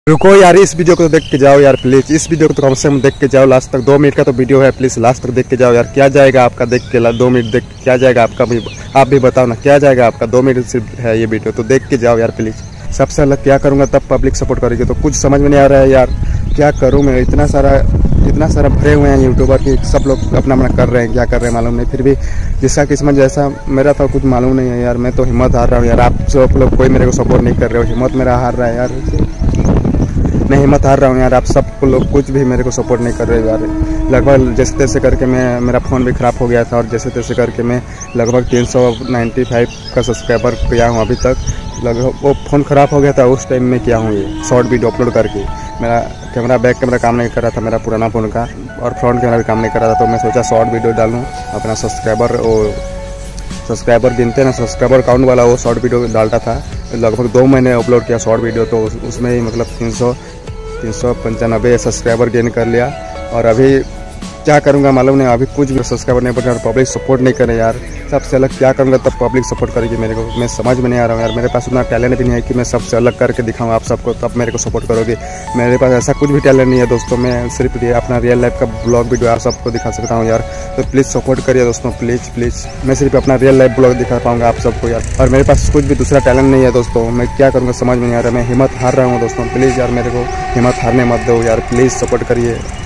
रुको यार, इस वीडियो को तो देख के जाओ यार प्लीज। इस वीडियो को तो कम से कम देख के जाओ लास्ट तक। 2 मिनट का तो वीडियो है, प्लीज लास्ट तक देख के जाओ यार। क्या जाएगा आपका देख के 2 मिनट देख क्या जाएगा आपका भी, आप भी बताओ ना क्या जाएगा आपका। 2 मिनट सिर्फ है ये वीडियो, तो देख के जाओ यार प्लीज। सबसे अलग क्या करूँगा तब पब्लिक सपोर्ट करेगी, तो कुछ समझ में नहीं आ रहा है यार। क्या करूँ मैं, इतना सारा भरे हुए हैं यूट्यूबर की, सब लोग अपना अपना कर रहे हैं, क्या कर रहे हैं मालूम नहीं। फिर भी जिसका किस्मत जैसा, मेरा तो कुछ मालूम नहीं है यार। मैं तो हिम्मत हार रहा हूँ यार। आप सब लोग कोई मेरे को सपोर्ट नहीं कर रहे हो, हिम्मत मेरा हार रहा है यार। मैं हिम्मत हार रहा हूँ यार। आप सब लोग कुछ भी मेरे को सपोर्ट नहीं कर रहे यार। लगभग जैसे तैसे करके मेरा फ़ोन भी ख़राब हो गया था, और जैसे तैसे करके मैं लगभग 395 का सब्सक्राइबर किया हूँ अभी तक। लगभग वो फ़ोन ख़राब हो गया था, उस टाइम में किया हूँ ये शॉर्ट वीडियो अपलोड करके। मेरा कैमरा बैक कैमरा काम नहीं कर रहा था मेरा पुराना फ़ोन का, और फ्रंट कैमरा भी काम नहीं कर रहा था। तो मैं सोचा शॉर्ट वीडियो डालूँ अपना सब्सक्राइबर गिनते ना, सब्सक्राइबर काउंट वाला वो शॉर्ट वीडियो डालता था। लगभग 2 महीने अपलोड किया शॉर्ट वीडियो, तो उसमें ही मतलब 395 सब्सक्राइबर गेन कर लिया। और अभी क्या करूँगा मालूम नहीं, अभी कुछ भी सब्सक्राइबर नहीं बढ़ा और पब्लिक सपोर्ट नहीं करे यार। सबसे अलग क्या करूँगा तब पब्लिक सपोर्ट करेगी मेरे को, मैं समझ में नहीं आ रहा हूँ यार। मेरे पास उतना टैलेंट भी नहीं है कि मैं सबसे अलग करके दिखाऊँ आप सबको, तब मेरे को सपोर्ट करोगे। मेरे पास ऐसा कुछ भी टैलेंट नहीं है दोस्तों। मैं सिर्फ अपना रियल लाइफ का ब्लॉग वीडियो आप सबको दिखा सकता हूँ यार। तो प्लीज़ सपोर्ट करिए दोस्तों, प्लीज़। मैं सिर्फ अपना रियल लाइफ ब्लॉग दिखा पाऊँगा आप सबको यार। और मेरे पास कुछ भी दूसरा टैलेंट नहीं है दोस्तों। मैं क्या करूँगा समझ में नहीं आ रहा। मैं हिम्मत हार रहा हूँ दोस्तों। प्लीज़ यार मेरे को हिम्मत हारने मत दो यार, प्लीज़ सपोर्ट करिए।